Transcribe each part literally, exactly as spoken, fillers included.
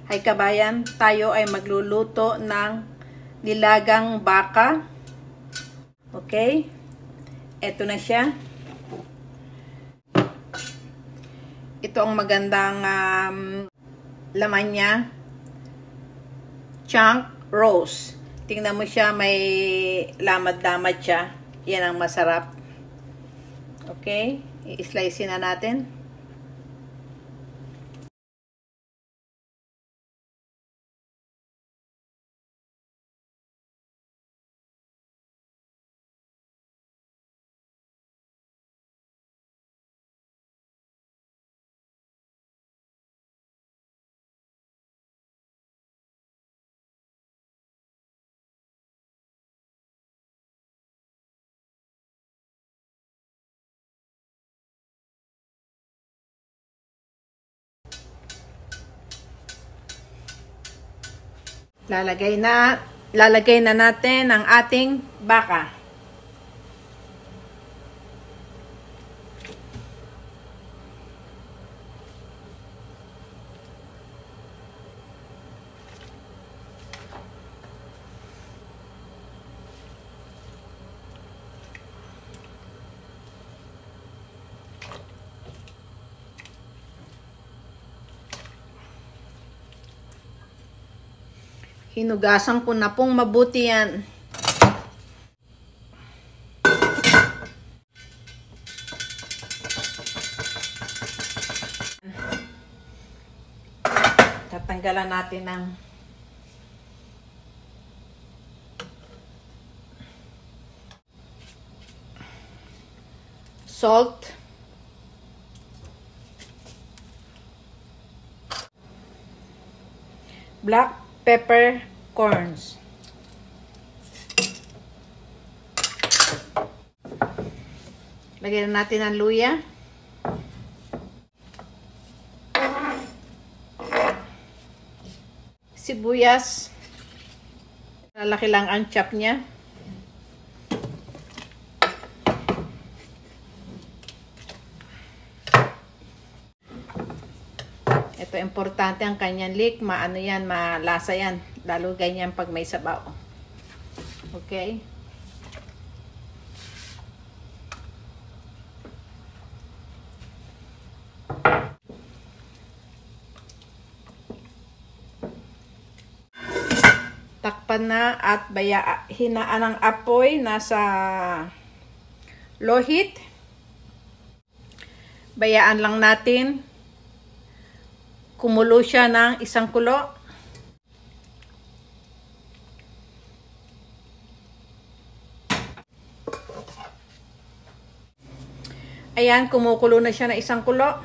Hay kabayan, tayo ay magluluto ng nilagang baka. Okay? Ito na siya. Ito ang magandang um, laman niya. Chunk roast. Tingnan mo siya, may lamad-lamad siya. Yan ang masarap. Okay? I-slice na natin. Lalagay na, lalagay na natin ang ating baka. Hinugasan ko na pong mabuti yan. Tatanggalan natin ng salt, black pepper corns, lagyan natin ang luya, sibuyas, lalaki lang ang chop niya, ito importante ang kanyang leek, maano yan, malasa yan, lalo ganyan pag may sabaw. Okay? Takpan na at baya, hinaan ang apoy, nasa low heat. Bayaan lang natin kumulo siya ng isang kulo. Ayan, kumukulo na siya ng isang kulo.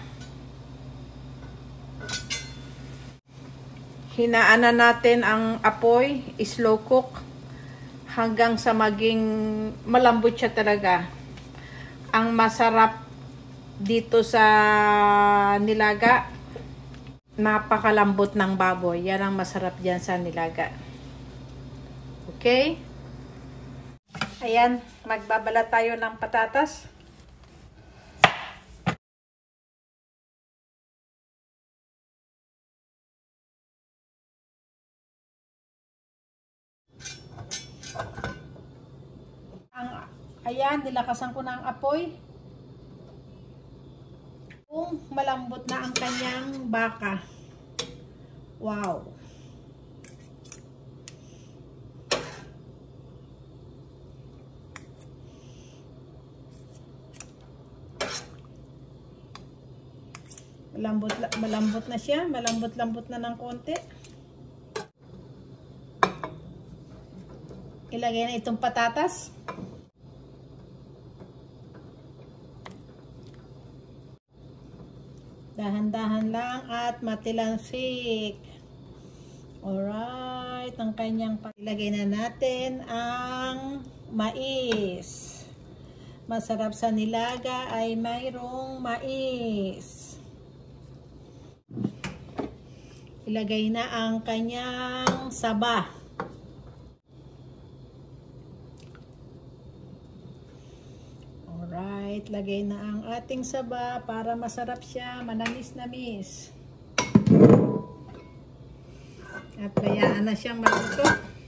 Hinaan na natin ang apoy, slow cook, hanggang sa maging malambot siya talaga. Ang masarap dito sa nilaga, napakalambot ng baboy. Yan ang masarap dyan sa nilaga. Okay? Ayan, magbabalat tayo ng patatas. Ang, ayan, nilakasan ko na ang apoy. Kung malambot na ang kanyang baka. Wow! Malambot, malambot na siya. Malambot-lambot na ng konti. Ilagay na itong patatas. Dahan-dahan lang at matilansik. Alright, ang kanyang ilagay na natin ang mais. Masarap sa nilaga ay mayroong mais. Ilagay na ang kanyang saba. Alright, lagay na ang ating saba. saba, para masarap siya, manamis-namis. Kailangan na siyang maluto.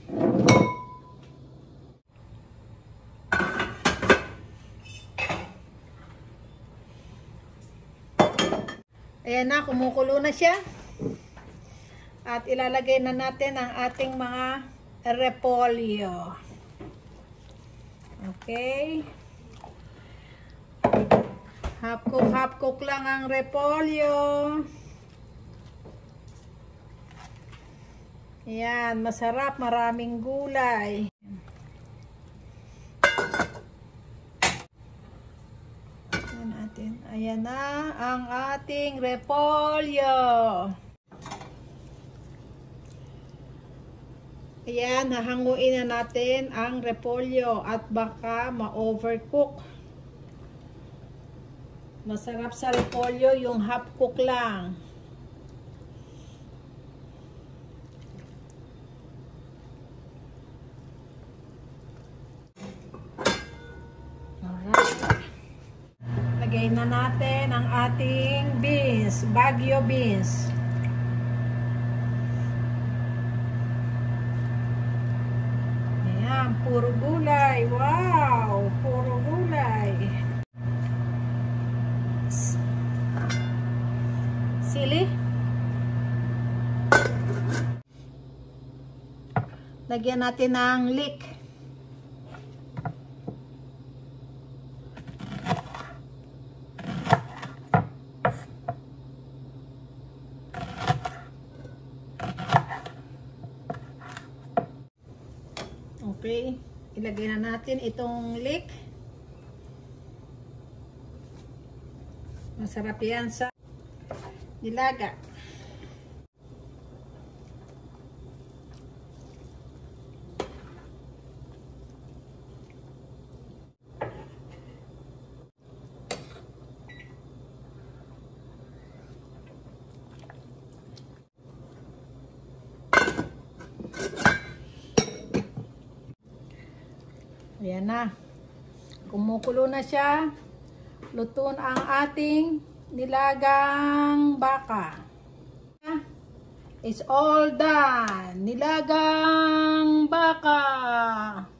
Ayan na, kumukulo na siya. At ilalagay na natin ang ating mga repolyo. Okay. Half cook, half cook lang ang repolyo. Ayan, masarap, maraming gulay. Ayan natin. Ayan na ang ating repolyo. Ayan, hahanguin na natin ang repolyo at baka ma-overcook. Masarap sa repolyo yung half cook lang. Alright. Lagay na natin ang ating beans, Baguio beans. Ayan, puro gulay. Wow, puro gulay. Sili. Lagyan natin ng leek. Okay, ilagay na natin itong leek. Masarap yan sa nilaga. Ayan na. Kumukulo na siya. Luto ang ating nilagang baka. It's all done. Nilagang baka.